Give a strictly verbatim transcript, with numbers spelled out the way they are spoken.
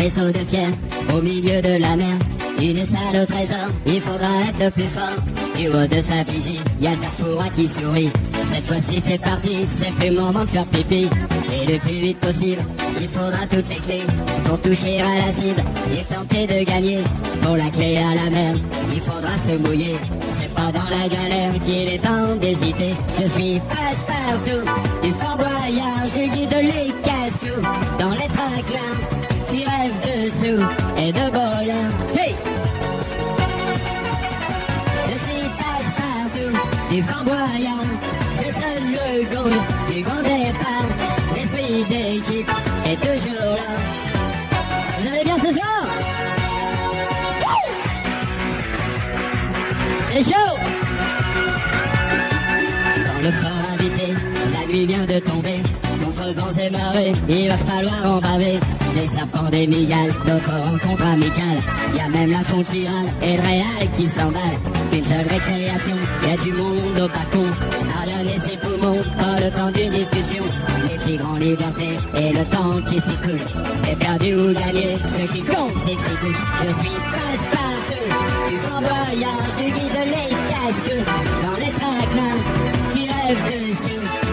vaisseau de pierre au milieu de la mer. Une salle au trésor, il faudra être le plus fort. Du haut de sa vigie, y a le carrefour qui sourit. Cette fois-ci c'est parti, c'est plus le moment de faire pipi. Et le plus vite possible, il faudra toutes les clés pour toucher à la cible et tenter de gagner. Pour la clé à la mer, il faudra se mouiller. C'est pas dans la galère qu'il est temps d'hésiter. Je suis passe-partout, du Fort Boyard, je guide les casse-cou. Dans les traclins, tu rêves de sous et de boyard. Hey! Je suis passe-partout, du Fort Boyard, je sonne le gong du grand départ. L'esprit d'équipe est toujours là. Vous allez bien ce soir? C'est chaud! Dans le fort invité, la nuit vient de tomber. Contre vents et marées, il va falloir en baver. Des serpents, des migales, d'autres rencontres amicales. Y a même la Fontirale et le Réal qui s'emballent. Une seule récréation, y a du monde au balcon. Ariane et ses poumons, pas le temps d'une discussion. Les tigres en liberté et le temps qui s'écoule. Et perdu ou gagné, ce qui compte c'est que c'est cool. Je suis passe-partout, du Fort Boyard, je guide les casques. Dans les traclins, tu rêves dessus.